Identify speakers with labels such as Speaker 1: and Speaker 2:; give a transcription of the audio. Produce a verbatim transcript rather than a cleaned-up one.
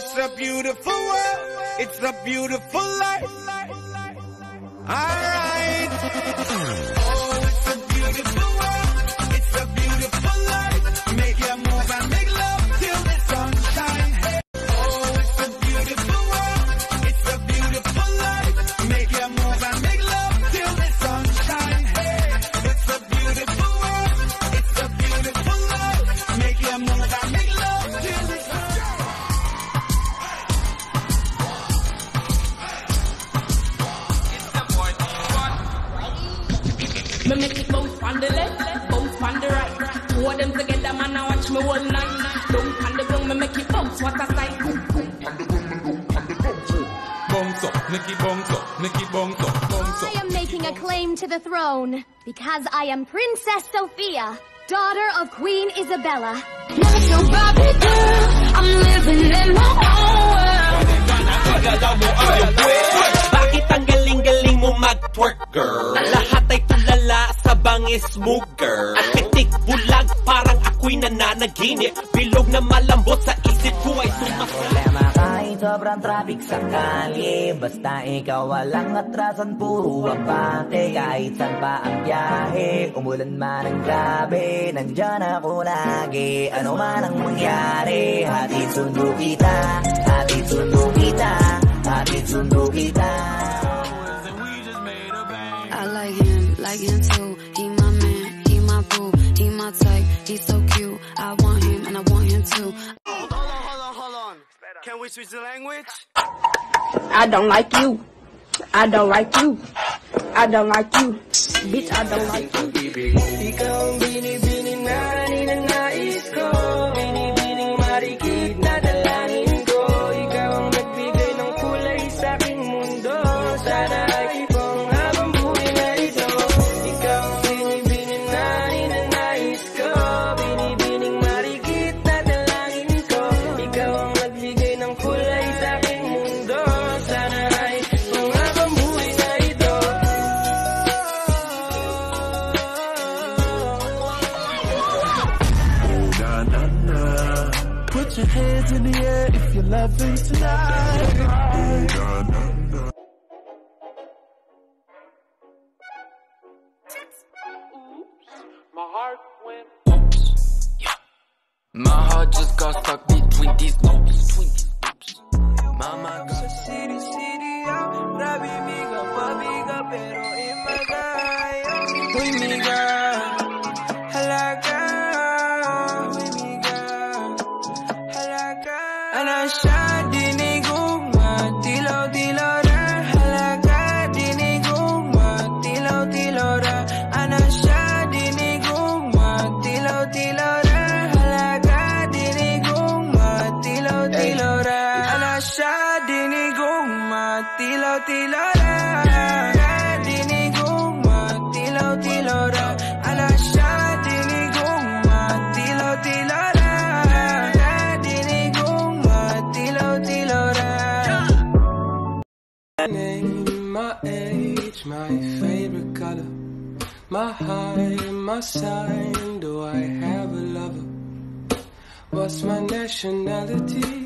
Speaker 1: it's a beautiful world. It's a beautiful life. Alright. Oh, it's a beautiful world. It's a beautiful life. Make you move and make love till the sun shines. Hey. Oh, it's a beautiful world. It's a beautiful life. Make you move and make love till the sun shines. Hey. It's a beautiful world. It's a beautiful life. Make you move and make love till the sun shines.
Speaker 2: Me make it bounce on the left, bounce on the right. Two of them together, man, I watch me all night. Don't on the ground, me make it bounce, what a sight.
Speaker 3: Bounce up, make it bounce up, make it bounce up, bounce up.
Speaker 4: I am making a claim to the throne because I am Princess Sophia, daughter of Queen Isabella.
Speaker 5: Not nobody girl, I'm living in my own world.
Speaker 6: Bakit ang galing-galing mo mag-twerk, girl? Lahat ay tulala sa bangis mo, girl. At pitik bulag, parang ako'y nananaginip. Bilog na malambot sa isip ko ay sumasama.
Speaker 7: Problema kahit sobrang traffic sa kalye. Basta ikaw walang atrasan, puro abante. Kahit saan pa ang biyahe, umulan man ang grabe, nandyan ako lagi. Ano man ang mangyari, hatid sundo kita, hatid sundo kita, hatid sundo kita.
Speaker 5: I like him, like him too. He my man, he my boo, he my type, he's so cute. I want him and I want him too.
Speaker 1: Hold on, hold on, hold on. Can we switch the language?
Speaker 2: I don't like you. I don't like you. I don't like you. Bitch, I don't like you.
Speaker 7: Ikaw ang binibini na ninanais ko, binibining marikit na dalangin ko. Ikaw ang nagbigay ng kulay sa aking mundo. Sana ay ipong habang buhay na ito. Ikaw ang binibini na ninanais ko, binibining marikit na dalangin ko. Ikaw ang nagbigay ng kulay sa aking mundo. Sana ay ipong habang buhay na ito.
Speaker 1: Put your hands in the air if you're loving tonight.
Speaker 3: My heart went oops. Yeah. My heart just got stuck between these loops. Between these loops. Mama got
Speaker 7: City, city, ah, grabe miga, pabiga, pero imagaya. Uy, miga, halaga. Uy, miga, halaga. Ana siya, diniguma, tilaw-tilaw na. Halaga, diniguma, tilaw-tilaw na. Ana siya, diniguma, tilaw-tilaw na. Halaga, diniguma, tilaw-tilaw na. Ana siya, diniguma, tilaw-tilaw na. Diniguma, tilaw-tilaw na. Ana siya, diniguma, tilaw-tilaw na. Diniguma, tilaw-tilaw na.
Speaker 1: Name, my age, my favorite color, my height, my sign. Do I have a lover? What's my nationality?